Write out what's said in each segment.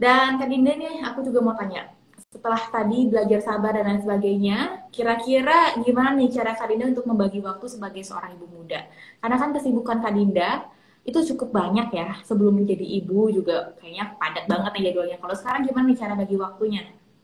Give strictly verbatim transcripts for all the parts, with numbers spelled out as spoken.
Dan Kak Dinda nih, aku juga mau tanya. Setelah tadi belajar sabar dan lain sebagainya, kira-kira gimana nih cara Kak Dinda untuk membagi waktu sebagai seorang ibu muda? Karena kan kesibukan Kak Dinda itu cukup banyak ya. Sebelum menjadi ibu juga kayaknya padat banget nih jadwalnya. Kalau sekarang gimana nih cara bagi waktunya?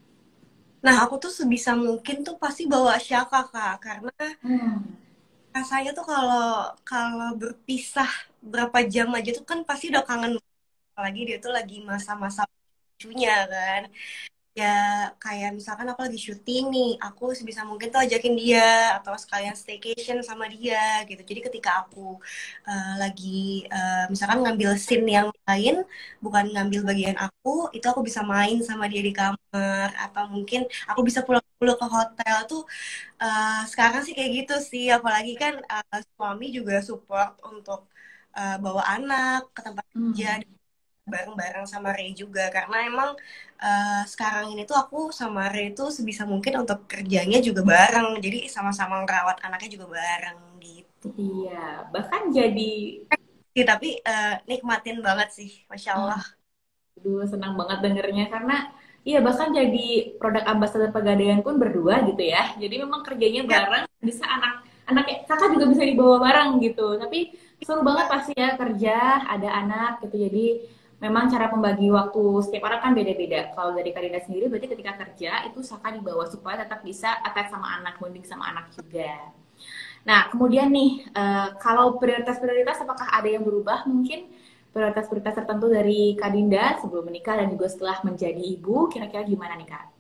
Nah, aku tuh sebisa mungkin tuh pasti bawa Syaka, Kak. Karena Hmm. rasanya tuh kalau kalau berpisah berapa jam aja tuh kan pasti udah kangen. Apalagi dia tuh lagi masa-masa lucunya kan. Ya kayak misalkan aku lagi syuting nih, aku sebisa mungkin tuh ajakin dia atau sekalian staycation sama dia gitu. Jadi ketika aku uh, lagi uh, misalkan ngambil scene yang lain, bukan ngambil bagian aku, itu aku bisa main sama dia di kamar atau mungkin aku bisa pulang dulu ke hotel tuh. Uh, sekarang sih kayak gitu sih, apalagi kan uh, suami juga support untuk uh, bawa anak ke tempat kerja Hmm. bareng-bareng sama Ray juga karena emang uh, sekarang ini tuh aku sama Ray tuh sebisa mungkin untuk kerjanya juga bareng jadi sama-sama ngerawat anaknya juga bareng gitu. Iya, bahkan jadi Ya, tapi uh, nikmatin banget sih, Masya Allah. aduh, senang banget dengernya karena iya bahkan jadi produk ambassador Pegadaian pun berdua gitu ya. Jadi memang kerjanya Ya, bareng, bisa anak anak kakak juga bisa dibawa bareng gitu. Tapi seru banget pasti ya kerja, ada anak gitu. Jadi memang cara membagi waktu setiap orang kan beda-beda. Kalau dari Karina sendiri berarti ketika kerja itu Saka dibawa supaya tetap bisa attach sama anak, bonding sama anak juga. Nah, kemudian nih, eh, kalau prioritas-prioritas apakah ada yang berubah? Mungkin prioritas-prioritas tertentu dari Kak Dinda sebelum menikah dan juga setelah menjadi ibu, kira-kira gimana nih Kak?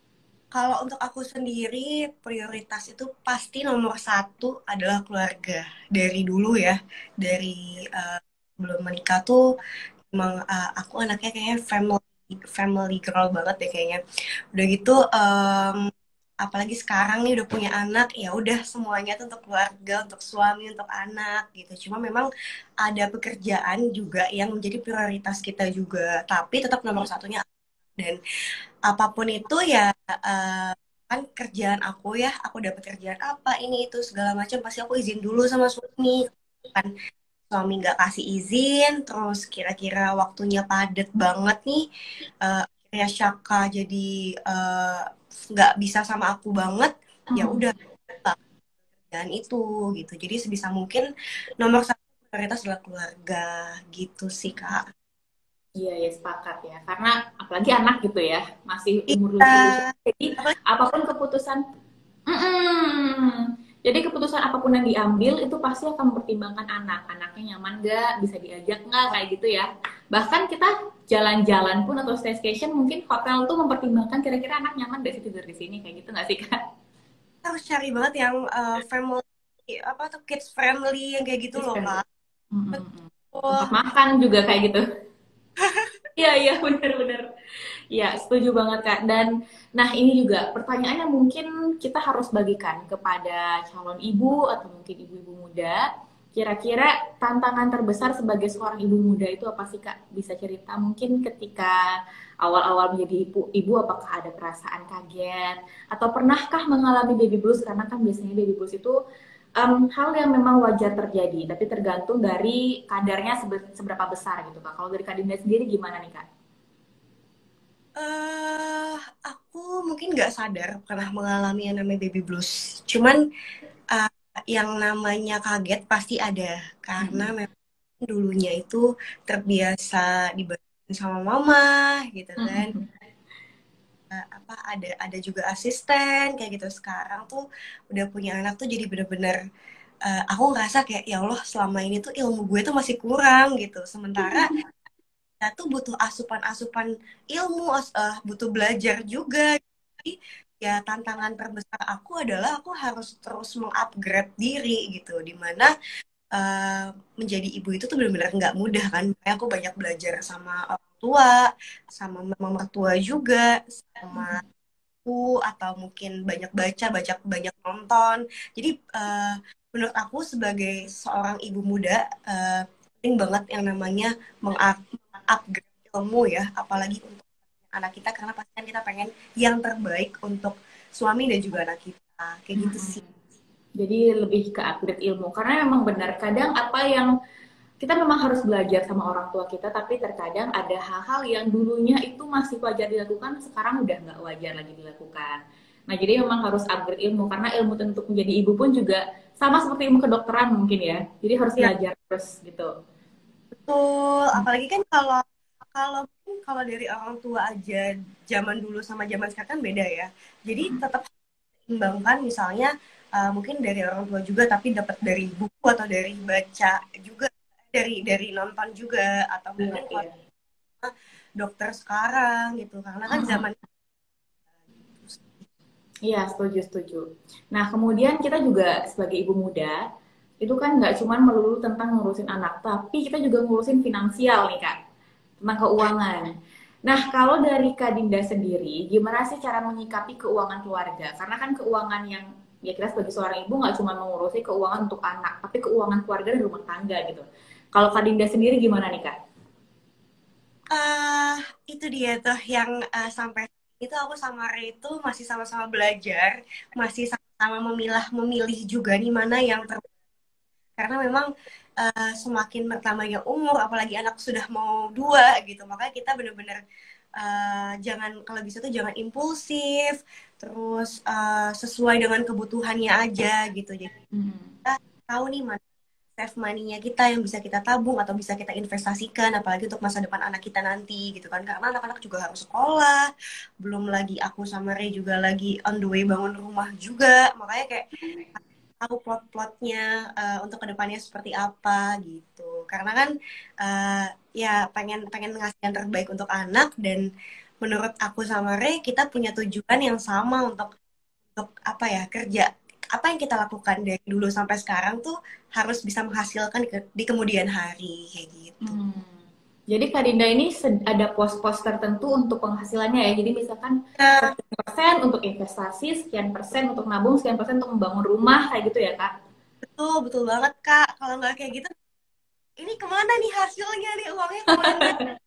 kalau untuk aku sendiri prioritas itu pasti nomor satu adalah keluarga dari dulu ya, dari uh, belum menikah tuh emang uh, aku anaknya kayaknya family family girl banget deh kayaknya. Udah gitu um, apalagi sekarang nih udah punya anak ya udah semuanya tuh untuk keluarga, untuk suami, untuk anak gitu. Cuma memang ada pekerjaan juga yang menjadi prioritas kita juga, tapi tetap nomor satunya dan apapun itu ya uh, kan kerjaan aku ya, aku dapat kerjaan apa ini itu segala macam pasti aku izin dulu sama suami kan suami nggak kasih izin, terus kira-kira waktunya padet banget nih, uh, akhirnya Syaka jadi eh, nggak bisa sama aku banget, ya Hmm. udah dan itu gitu. Jadi sebisa mungkin nomor satu prioritas adalah keluarga gitu sih Kak. Iya ya sepakat ya, karena apalagi anak gitu ya, masih umur Iya, lucu-lucu. Jadi apalagi apapun keputusan, mm-mm. Jadi keputusan apapun yang diambil itu pasti akan mempertimbangkan anak. Anaknya nyaman nggak, bisa diajak nggak, kayak gitu ya. Bahkan kita jalan-jalan pun atau staycation mungkin hotel tuh mempertimbangkan kira-kira anak nyaman dari tidur di sini, kayak gitu nggak sih Kak? harus cari banget yang eh, family apa tuh kids friendly yang kayak gitu Yes, loh friendly. Kak. Mm-mm. Betul. Tempat makan juga kayak gitu. Iya, iya, benar-benar. Ya, setuju banget Kak. Dan nah ini juga pertanyaan yang mungkin kita harus bagikan kepada calon ibu atau mungkin ibu-ibu muda. Kira-kira tantangan terbesar sebagai seorang ibu muda itu apa sih Kak? Bisa cerita mungkin ketika awal-awal menjadi ibu, ibu apakah ada perasaan kaget atau pernahkah mengalami baby blues karena kan biasanya baby blues itu um, hal yang memang wajar terjadi, tapi tergantung dari kadarnya seberapa besar gitu Kak. Kalau dari Kak Dinda sendiri gimana nih Kak? eh aku mungkin nggak sadar pernah mengalami yang namanya baby blues. Cuman eh, yang namanya kaget pasti ada karena Mm-mm. memang dulunya itu terbiasa dibantuin sama mama gitu kan. Mm-mm. Eh, apa ada ada juga asisten kayak gitu. Sekarang tuh udah punya anak tuh jadi bener-bener eh, aku ngerasa kayak ya Allah selama ini tuh ilmu gue tuh masih kurang gitu. Sementara kita tuh butuh asupan-asupan ilmu, as- eh, butuh belajar juga. Jadi ya tantangan terbesar aku adalah aku harus terus mengupgrade diri gitu. Dimana eh, menjadi ibu itu tuh benar-benar nggak mudah kan. Makanya aku banyak belajar sama orang tua, sama mama mertua juga, sama aku atau mungkin banyak baca, banyak banyak nonton. Jadi eh, menurut aku sebagai seorang ibu muda eh, penting banget yang namanya mengupgrade ilmu ya, apalagi untuk anak kita karena pasti kan kita pengen yang terbaik untuk suami dan juga anak kita. Kayak gitu sih. Jadi lebih ke upgrade ilmu karena memang benar kadang apa yang kita memang harus belajar sama orang tua kita, tapi terkadang ada hal-hal yang dulunya itu masih wajar dilakukan, sekarang udah nggak wajar lagi dilakukan. Nah, jadi memang harus upgrade ilmu, karena ilmu untuk menjadi ibu pun juga sama seperti ilmu kedokteran mungkin ya. Jadi harus Ya, belajar terus gitu. betul. Apalagi kan kalau kalau kalau dari orang tua aja zaman dulu sama zaman sekarang kan beda ya. Jadi tetap seimbangkan misalnya uh, mungkin dari orang tua juga tapi dapat dari buku atau dari baca juga dari dari nonton juga atau Iya, mungkin kalau iya. dokter sekarang gitu karena kan zaman Iya, setuju, setuju. Nah, kemudian kita juga sebagai ibu muda, itu kan nggak cuma melulu tentang ngurusin anak, tapi kita juga ngurusin finansial nih, Kak. Tentang keuangan. Nah, kalau dari Kak Dinda sendiri, gimana sih cara menyikapi keuangan keluarga? Karena kan keuangan yang, ya kita sebagai seorang ibu nggak cuma mengurusi keuangan untuk anak, tapi keuangan keluarga dan rumah tangga gitu. Kalau Kak Dinda sendiri gimana nih, Kak? uh, itu dia tuh yang uh, sampai itu aku sama Ray itu masih sama-sama belajar masih sama-sama memilah memilih juga nih mana yang ter karena memang uh, semakin bertambahnya umur apalagi anak sudah mau dua gitu makanya kita benar-benar uh, jangan kalau bisa tuh jangan impulsif terus uh, sesuai dengan kebutuhannya aja gitu jadi Hmm. kita tahu nih mana save money-nya kita yang bisa kita tabung atau bisa kita investasikan apalagi untuk masa depan anak kita nanti gitu kan karena anak-anak juga harus sekolah belum lagi aku sama Ray juga lagi on the way bangun rumah juga makanya kayak tahu plot-plotnya uh, untuk kedepannya seperti apa gitu karena kan uh, ya pengen pengen ngasih yang terbaik untuk anak dan menurut aku sama Ray kita punya tujuan yang sama untuk untuk apa ya kerja apa yang kita lakukan dari dulu sampai sekarang tuh harus bisa menghasilkan ke, di kemudian hari kayak gitu. Hmm. Jadi Kak Dinda ini ada pos-pos tertentu untuk penghasilannya ya. Jadi misalkan Ya, sekian persen untuk investasi, sekian persen untuk nabung, sekian persen untuk membangun rumah, kayak gitu ya Kak? betul betul banget Kak. Kalau nggak kayak gitu, ini kemana nih hasilnya nih uangnya kemana?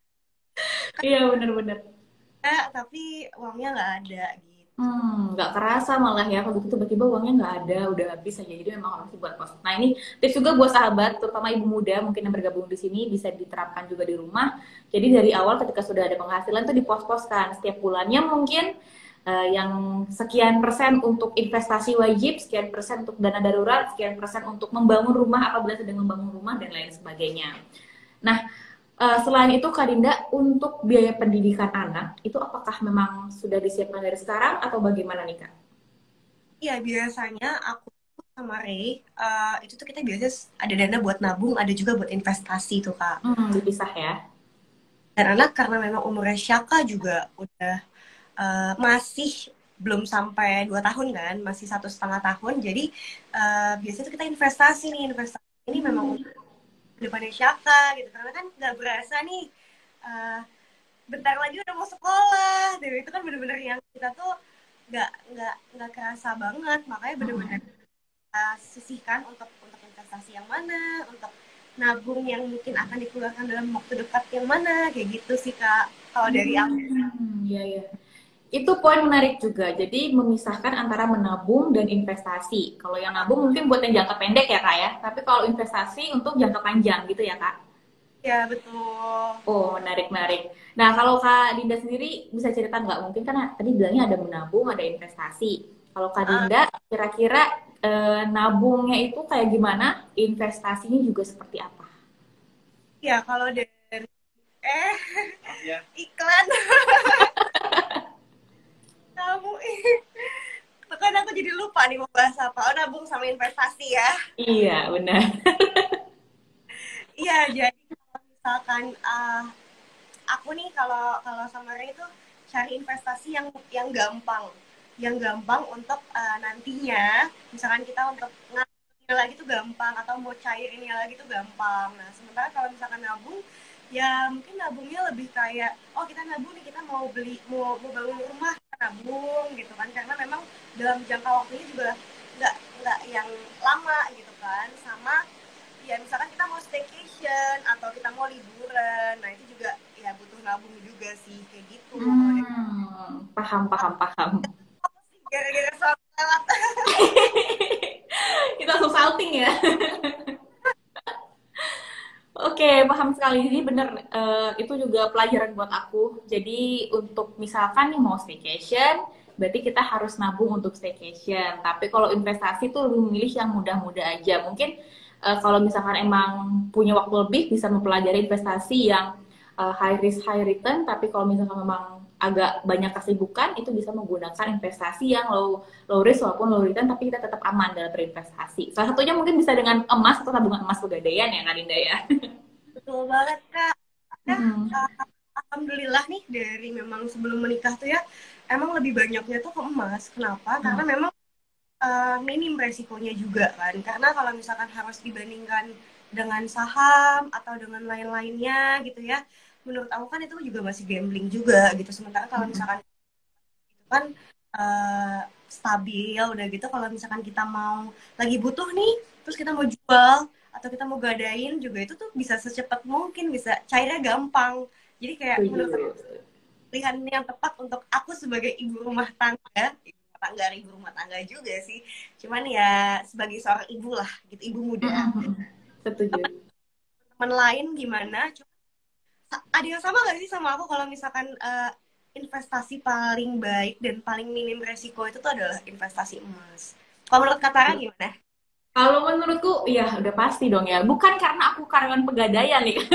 Iya bener-bener. Kak, tapi uangnya nggak ada gitu. Hmm, nggak kerasa malah ya kalau gitu tiba-tiba uangnya nggak ada, udah habis aja. Jadi memang harus dibuat pos. Nah ini tips juga buat sahabat, terutama ibu muda mungkin yang bergabung di sini bisa diterapkan juga di rumah. Jadi dari awal ketika sudah ada penghasilan tuh dipos-poskan setiap bulannya mungkin eh, yang sekian persen untuk investasi wajib, sekian persen untuk dana darurat, sekian persen untuk membangun rumah apabila sedang membangun rumah dan lain sebagainya. Nah, Uh, selain itu, Kak Dinda, untuk biaya pendidikan anak, itu apakah memang sudah disiapkan dari sekarang atau bagaimana nih, Kak? Iya biasanya aku sama Ray uh, itu tuh kita biasanya ada dana buat nabung, ada juga buat investasi tuh Kak. Hmm, dipisah ya. Dan anak karena memang umurnya Syaka juga udah uh, masih belum sampai dua tahun kan, masih satu setengah tahun. Jadi uh, biasanya tuh kita investasi nih, investasi ini memang Hmm. untuk depannya Syaka gitu. Karena kan nggak berasa nih, uh, bentar lagi udah mau sekolah. Jadi itu kan bener-bener yang kita tuh nggak nggak nggak kerasa banget. Makanya bener-bener Hmm. kita sisihkan untuk untuk investasi yang mana, untuk nabung yang mungkin akan dikeluarkan dalam waktu dekat yang mana, kayak gitu sih Kak. Kalau dari aku. Hmm, ya, ya. Itu poin menarik juga. Jadi memisahkan antara menabung dan investasi. Kalau yang nabung mungkin buat yang jangka pendek ya, Kak ya. Tapi kalau investasi untuk jangka panjang gitu ya, Kak. Ya, betul. Oh, menarik, menarik. Nah, kalau Kak Dinda sendiri bisa cerita nggak? Mungkin kan tadi bilangnya ada menabung, ada investasi. Kalau Kak Ah, Dinda, kira-kira eh, nabungnya itu kayak gimana? Investasinya juga seperti apa? ya, kalau dari eh iklan kamu kan aku jadi lupa nih mau bahas apa. Oh, nabung sama investasi ya. Iya, benar. Iya, jadi kalau misalkan uh, aku nih kalau kalau sama Ray itu cari investasi yang yang gampang, yang gampang untuk uh, nantinya, misalkan kita untuk ngambil lagi tuh gampang atau mau cair ini lagi tuh gampang. Nah, sementara kalau misalkan nabung, ya mungkin nabungnya lebih kayak, oh kita nabung nih kita mau beli mau mau bangun rumah kita nabung gitu kan, karena memang dalam jangka waktunya juga nggak nggak yang lama gitu kan, sama ya misalkan kita mau staycation atau kita mau liburan, nah itu juga ya butuh nabung juga sih kayak gitu kalau dari Hmm, paham, paham, paham. aku sih gara-gara soal lewat. Kita langsung salting ya. Oke, paham sekali. Jadi bener, eh, itu juga pelajaran buat aku. Jadi untuk misalkan nih mau staycation, berarti kita harus nabung untuk staycation. Tapi kalau investasi tuh lebih memilih yang mudah-mudah aja. Mungkin eh, kalau misalkan emang punya waktu lebih, bisa mempelajari investasi yang eh, high risk, high return. Tapi kalau misalkan memang agak banyak kesibukan, itu bisa menggunakan investasi yang low, low risk walaupun low return, tapi kita tetap aman dalam berinvestasi. Salah satunya mungkin bisa dengan emas atau tabungan emas pegadaian ya, Kak Dinda ya. Betul banget Kak. Nah, Mm-mm. uh, alhamdulillah nih dari memang sebelum menikah tuh ya, emang lebih banyaknya tuh ke emas. Kenapa? Karena Mm. memang uh, minim resikonya juga kan. Karena kalau misalkan harus dibandingkan dengan saham atau dengan lain-lainnya gitu ya, menurut aku kan itu juga masih gambling juga gitu. Sementara kalau Mm-mm. misalkan itu kan uh, stabil udah gitu, kalau misalkan kita mau lagi butuh nih, terus kita mau jual atau kita mau gadain juga itu tuh bisa secepat mungkin, bisa cairnya gampang. Jadi kayak menurut aku Setuju. pilihan yang tepat untuk aku sebagai ibu rumah tangga, ibu rumah tangga, ibu rumah tangga juga sih. Cuman ya sebagai seorang ibu lah, gitu, ibu muda. Mm-mm. Setuju. Teman lain gimana? Cuma ada yang sama gak sih sama aku kalau misalkan uh, investasi paling baik dan paling minim resiko itu tuh adalah investasi emas. Kalau menurut Katara gimana? Kalau menurutku, ya udah pasti dong ya. Bukan karena aku karyawan pegadaian nih.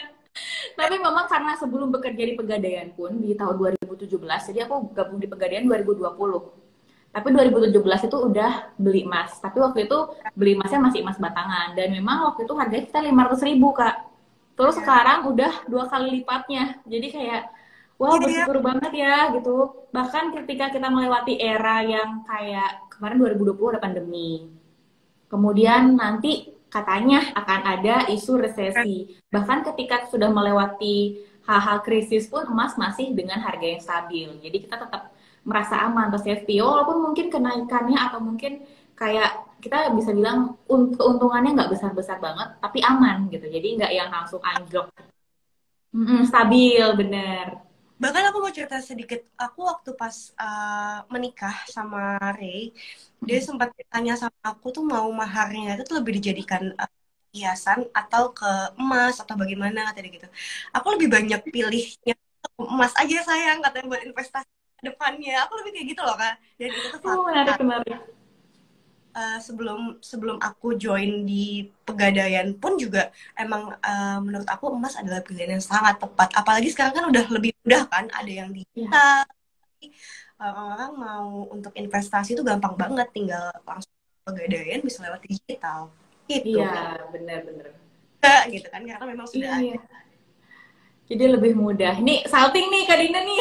Tapi memang karena sebelum bekerja di pegadaian pun di tahun dua ribu tujuh belas, jadi aku gabung di pegadaian dua ribu dua puluh. Tapi dua ribu tujuh belas itu udah beli emas. Tapi waktu itu beli emasnya masih emas batangan. Dan memang waktu itu harganya kita lima ratus ribu, Kak. Terus Ya, sekarang udah dua kali lipatnya. Jadi kayak, wah iya ya. bersyukur banget ya gitu. Bahkan ketika kita melewati era yang kayak kemarin dua ribu dua puluh ada pandemi. Kemudian nanti katanya akan ada isu resesi. Bahkan ketika sudah melewati hal-hal krisis pun emas masih dengan harga yang stabil. Jadi kita tetap merasa aman atau safety. Walaupun mungkin kenaikannya atau mungkin kayak kita bisa bilang keuntungannya nggak besar-besar banget, tapi aman gitu. Jadi nggak yang langsung anjlok. Mm-mm, stabil, bener. Bahkan aku mau cerita sedikit. Aku waktu pas uh, menikah sama Ray, dia sempat tanya sama aku tuh mau maharnya itu tuh lebih dijadikan uh, hiasan atau ke emas atau bagaimana katanya gitu. Aku lebih banyak pilihnya ke emas aja sayang katanya buat investasi ke depannya. Aku lebih kayak gitu loh Kak. Dan itu tuh Oh, fakta. menarik, menarik. Uh, sebelum sebelum aku join di pegadaian pun juga emang uh, menurut aku emas adalah pilihan yang sangat tepat. Apalagi sekarang kan udah lebih mudah kan, ada yang Ya, digital. Orang-orang mau untuk investasi itu gampang banget, tinggal langsung pegadaian bisa lewat digital. Gitu. iya, bener-bener. Enggak gitu kan, karena memang sudah Iya, iya. ada. Jadi lebih mudah. Nih, salting nih Kak Dina nih.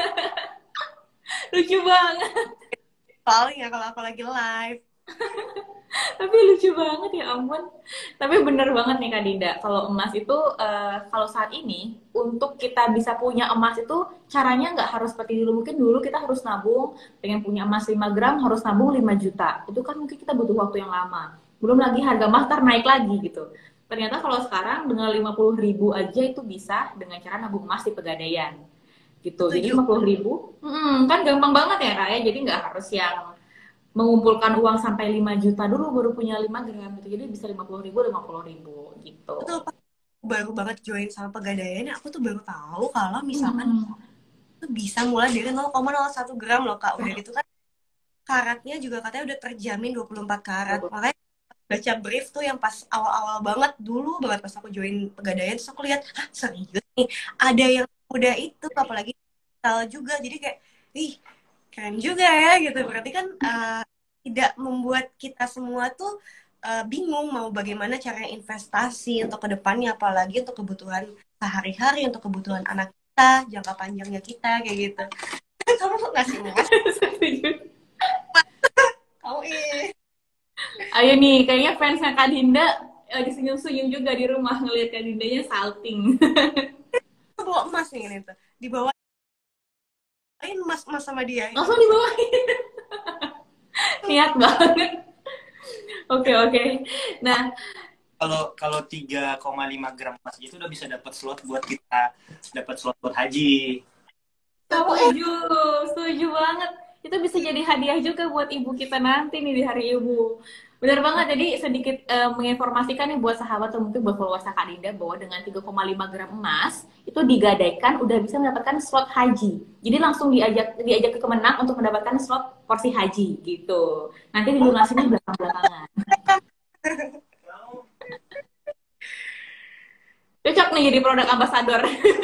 Lucu banget. Paling ya kalau aku lagi live. Tapi lucu banget ya ampun. Tapi bener banget nih Kak Dinda. Kalau emas itu, eh, kalau saat ini, untuk kita bisa punya emas itu, caranya nggak harus seperti dulu. Mungkin dulu kita harus nabung, pengen punya emas lima gram, harus nabung lima juta. Itu kan mungkin kita butuh waktu yang lama. Belum lagi harga emas ntar naik lagi gitu. Ternyata kalau sekarang dengan lima puluh ribu aja itu bisa dengan cara nabung emas di pegadaian gitu. Jadi Setuju. lima puluh ribu, hmm, kan gampang banget ya Kak ya. Jadi nggak harus yang mengumpulkan uang sampai lima juta dulu baru punya lima gram gitu. Jadi bisa lima puluh ribu, lima puluh ribu Betul, gitu. Pak. Baru banget join sama pegadaian, aku tuh baru tahu kalau misalkan Hmm. itu bisa mulai dari nol koma nol satu gram loh Kak. Udah gitu kan karatnya juga katanya udah terjamin dua puluh empat karat. Makanya baca brief tuh yang pas awal-awal banget dulu banget pas aku join pegadaian, terus aku lihat, hah serius nih ada yang udah itu, apalagi digital juga. Jadi kayak ih keren juga ya gitu. Berarti kan uh, tidak membuat kita semua tuh uh, bingung mau bagaimana cara investasi untuk kedepannya, apalagi untuk kebutuhan sehari-hari, untuk kebutuhan anak kita, jangka panjangnya kita kayak gitu. Kamu ngasih emas, kamu ih Ayo nih, kayaknya fansnya Kak Dinda lagi senyum-senyum juga di rumah ngelihat Kak Dindanya salting. bawa emas nih ini tuh, dibawain emas emas sama dia itu Langsung tuh. dibawain. Niat banget. Oke, oke. Nah, kalau kalau tiga koma lima gram emas itu udah bisa dapat slot buat kita dapat slot buat haji. setuju, setuju banget. Itu bisa jadi hadiah juga buat ibu kita nanti nih di hari ibu. Benar banget. Jadi sedikit eh, menginformasikan nih buat sahabat atau mungkin buat followers Kak Dinda bahwa dengan tiga koma lima gram emas itu digadaikan udah bisa mendapatkan slot haji. Jadi langsung diajak diajak ke Kemenang untuk mendapatkan slot porsi haji gitu. Nanti Oh, dilunasinya belakang-belakangan. Cocok nih jadi produk ambasador.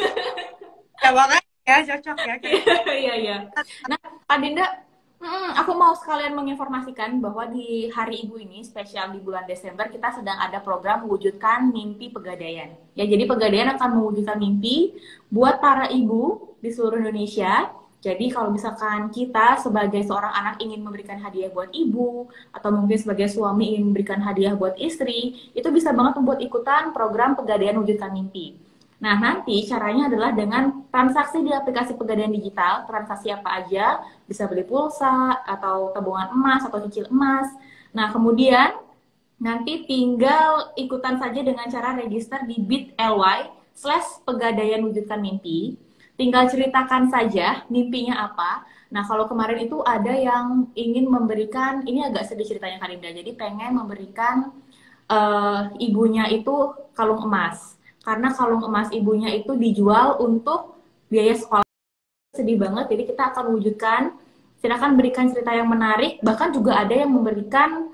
ya banget ya, cocok ya kayak. Iya, iya. Nah, Kak Dinda, mm, aku mau sekalian menginformasikan bahwa di Hari Ibu ini, spesial di bulan Desember, kita sedang ada program mewujudkan mimpi pegadaian. Ya, jadi pegadaian akan mewujudkan mimpi buat para ibu di seluruh Indonesia. Jadi kalau misalkan kita sebagai seorang anak ingin memberikan hadiah buat ibu, atau mungkin sebagai suami ingin memberikan hadiah buat istri, itu bisa banget membuat ikutan program pegadaian wujudkan mimpi. Nah, nanti caranya adalah dengan transaksi di aplikasi Pegadaian Digital, transaksi apa aja, bisa beli pulsa, atau tabungan emas, atau cicil emas. Nah, kemudian nanti tinggal ikutan saja dengan cara register di bit.ly slash pegadaian wujudkan mimpi. Tinggal ceritakan saja mimpinya apa. Nah, kalau kemarin itu ada yang ingin memberikan, ini agak sedih ceritanya Karinda, jadi pengen memberikan eh, ibunya itu kalung emas. Karena kalung emas ibunya itu dijual untuk biaya sekolah. Sedih banget, jadi kita akan wujudkan. Silakan berikan cerita yang menarik. Bahkan juga ada yang memberikan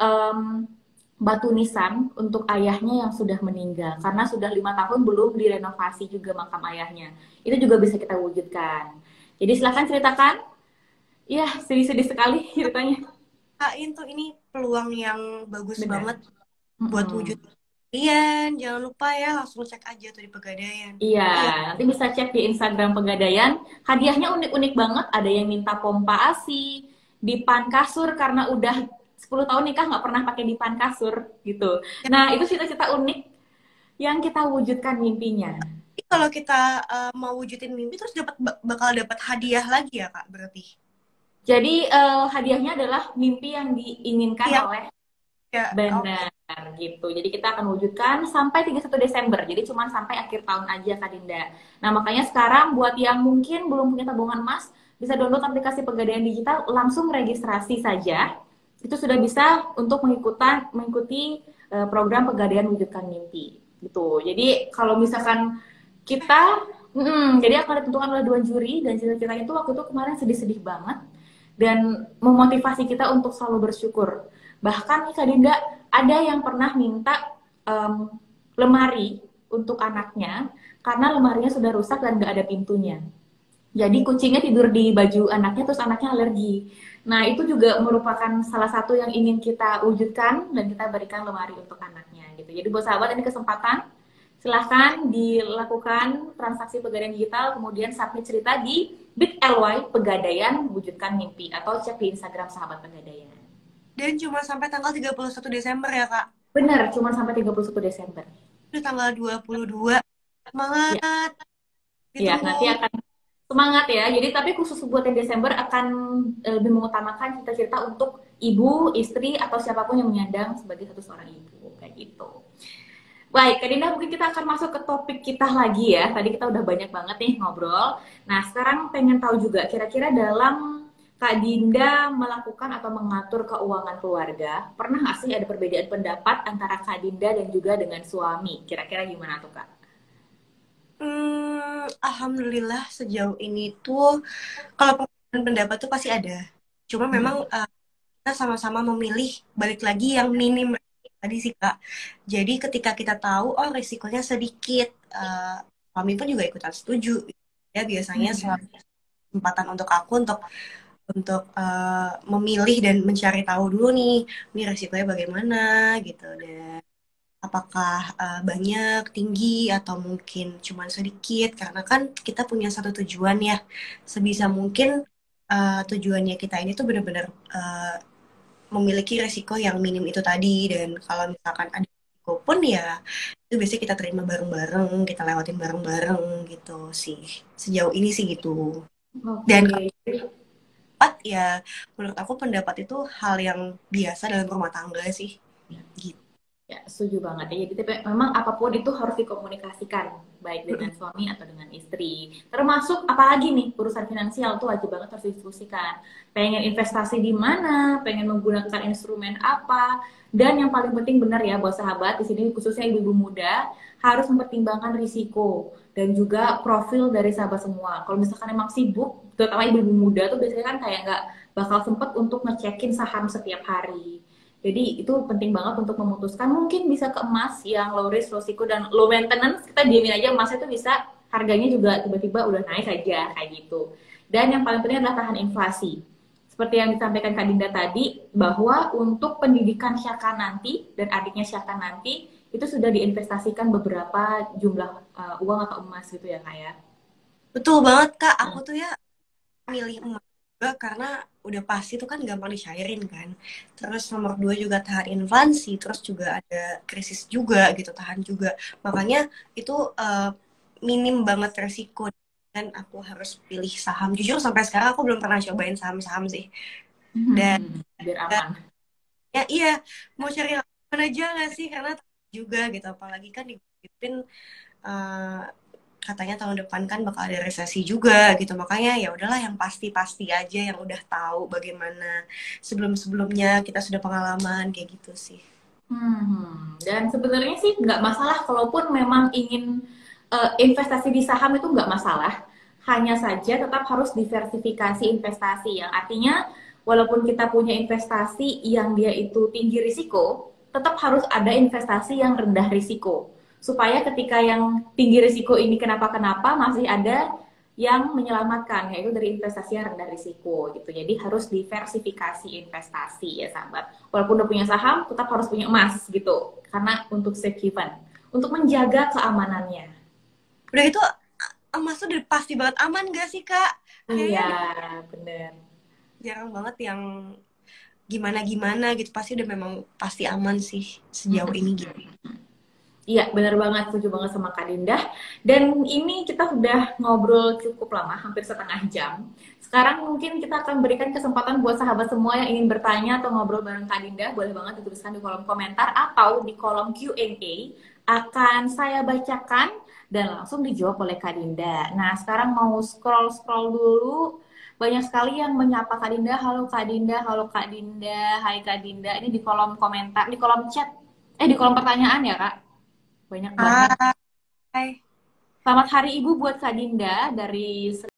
em, batu nisan untuk ayahnya yang sudah meninggal. Karena sudah lima tahun belum direnovasi juga makam ayahnya. Itu juga bisa kita wujudkan. Jadi silakan ceritakan. Ya, sedih-sedih sekali ceritanya. Kain tuh ini peluang yang bagus Benar. banget buat wujud. Mm-mm. Kalian jangan lupa ya, langsung cek aja tuh di Pegadaian. Iya, Iya, nanti bisa cek di Instagram Pegadaian. Hadiahnya unik-unik banget. Ada yang minta pompa ASI, dipan kasur karena udah sepuluh tahun nikah nggak pernah pakai dipan kasur gitu. Nah, itu cita-cita unik yang kita wujudkan mimpinya. jadi kalau kita eh, mau wujudin mimpi terus dapat bakal dapat hadiah lagi ya Kak berarti. Jadi eh, hadiahnya adalah mimpi yang diinginkan Iya, oleh ya. Oke. benar gitu. Jadi kita akan wujudkan sampai tiga puluh satu Desember. Jadi cuma sampai akhir tahun aja Kak Dinda. Nah, makanya sekarang buat yang mungkin belum punya tabungan emas, bisa download aplikasi Pegadaian Digital, langsung registrasi saja. Itu sudah bisa untuk mengikutan mengikuti eh, program Pegadaian Wujudkan Mimpi. Gitu. Jadi kalau misalkan kita mm, jadi akan ditentukan oleh dua juri dan cita-cita itu waktu itu kemarin sedih-sedih banget dan memotivasi kita untuk selalu bersyukur. Bahkan nih Kak Dinda, ada yang pernah minta um, lemari untuk anaknya karena lemarinya sudah rusak dan nggak ada pintunya. Jadi kucingnya tidur di baju anaknya terus anaknya alergi. Nah, itu juga merupakan salah satu yang ingin kita wujudkan dan kita berikan lemari untuk anaknya gitu. Jadi buat sahabat ini kesempatan silahkan dilakukan transaksi Pegadaian Digital kemudian submit cerita di bit.ly Pegadaian Wujudkan Mimpi atau cek di Instagram Sahabat Pegadaian. Dan cuma sampai tanggal tiga puluh satu Desember ya Kak. Benar, cuma sampai tiga puluh satu Desember. Itu tanggal dua puluh dua. Ya, Semangat. ya nanti Ditunggu. akan semangat ya. Jadi tapi khusus buat yang Desember akan eh, lebih mengutamakan cerita-cerita untuk ibu, istri atau siapapun yang menyandang sebagai satu seorang ibu kayak gitu. Baik, Kak Dinda, mungkin kita akan masuk ke topik kita lagi ya. Tadi kita udah banyak banget nih ngobrol. Nah, sekarang pengen tahu juga kira-kira dalam Kak Dinda melakukan atau mengatur keuangan keluarga, pernah nggak sih ada perbedaan pendapat antara Kak Dinda dan juga dengan suami? Kira-kira gimana tuh, Kak? Hmm, Alhamdulillah sejauh ini tuh kalau perbedaan pendapat tuh pasti ada. Cuma memang Hmm. uh, kita sama-sama memilih balik lagi yang minim tadi sih Kak. Jadi ketika kita tahu oh risikonya sedikit, uh, suami pun juga ikutan setuju. Ya biasanya Hmm. selalu kesempatan untuk aku untuk untuk uh, memilih dan mencari tahu dulu nih, ini risikonya bagaimana gitu dan apakah uh, banyak, tinggi, atau mungkin cuma sedikit. Karena kan kita punya satu tujuan ya. Sebisa mungkin uh, tujuannya kita ini tuh benar-benar uh, memiliki resiko yang minim itu tadi. Dan kalau misalkan ada resiko pun ya, itu biasanya kita terima bareng-bareng, kita lewatin bareng-bareng gitu sih. Sejauh ini sih gitu. Dan kalau Oke. pendapat ya, menurut aku pendapat itu hal yang biasa dalam rumah tangga sih. Gitu. Ya, setuju banget ya. Jadi tapi memang apapun itu harus dikomunikasikan, baik dengan suami atau dengan istri. Termasuk apalagi nih urusan finansial tuh wajib banget harus didiskusikan. Pengen investasi di mana, pengen menggunakan instrumen apa, dan yang paling penting benar ya buat sahabat di sini khususnya ibu-ibu muda harus mempertimbangkan risiko dan juga profil dari sahabat semua. Kalau misalkan emang sibuk, terutama ibu-ibu muda tuh biasanya kan kayak nggak bakal sempet untuk ngecekin saham setiap hari. Jadi itu penting banget untuk memutuskan mungkin bisa ke emas yang low risk, low risiko dan low maintenance. Kita diamin aja emasnya itu bisa harganya juga tiba-tiba udah naik aja kayak gitu. Dan yang paling penting adalah tahan inflasi. Seperti yang disampaikan Kak Dinda tadi bahwa untuk pendidikan Syaka nanti dan adiknya Syaka nanti itu sudah diinvestasikan beberapa jumlah uh, uang atau emas gitu ya Kak ya. Betul banget Kak, aku Hmm. tuh ya milih emas juga karena udah pasti itu kan gampang dicairin kan. Terus nomor dua juga tahan inflasi, terus juga ada krisis juga gitu, tahan juga. Makanya itu uh, minim banget resiko dan aku harus pilih saham. Jujur sampai sekarang aku belum pernah cobain saham-saham sih. Dan Hmm, biar aman. ya iya, mau cari yang aman aja nggak sih? Karena juga gitu, apalagi kan diikutin uh, katanya tahun depan kan bakal ada resesi juga gitu, makanya ya udahlah yang pasti-pasti aja, yang udah tahu bagaimana sebelum-sebelumnya kita sudah pengalaman kayak gitu sih. Hmm, dan sebenarnya sih nggak masalah kalaupun memang ingin uh, investasi di saham itu nggak masalah. Hanya saja tetap harus diversifikasi investasi yang artinya walaupun kita punya investasi yang dia itu tinggi risiko, tetap harus ada investasi yang rendah risiko. Supaya ketika yang tinggi risiko ini kenapa-kenapa masih ada yang menyelamatkan yaitu dari investasi yang rendah risiko gitu. Jadi harus diversifikasi investasi ya sahabat. Walaupun udah punya saham, tetap harus punya emas gitu. Karena untuk safe haven, untuk menjaga keamanannya. Udah itu emas tuh udah pasti banget aman gak sih Kak? Iya, Kayaknya bener. jarang banget yang gimana-gimana gitu, pasti udah memang pasti aman sih sejauh ini gitu. Iya, benar banget, setuju banget sama Kak Dinda. Dan ini kita udah ngobrol cukup lama, hampir setengah jam. Sekarang mungkin kita akan berikan kesempatan buat sahabat semua yang ingin bertanya atau ngobrol bareng Kak Dinda, boleh banget dituliskan di kolom komentar atau di kolom Q and A. Akan saya bacakan dan langsung dijawab oleh Kak Dinda. Nah, sekarang mau scroll-scroll dulu. Banyak sekali yang menyapa Kak Dinda, halo Kak Dinda, halo Kak Dinda, hai Kak Dinda. Ini di kolom komentar, di kolom chat, eh di kolom pertanyaan ya Kak. Banyak banget. Hai. Selamat Hari Ibu buat Kak Dinda dari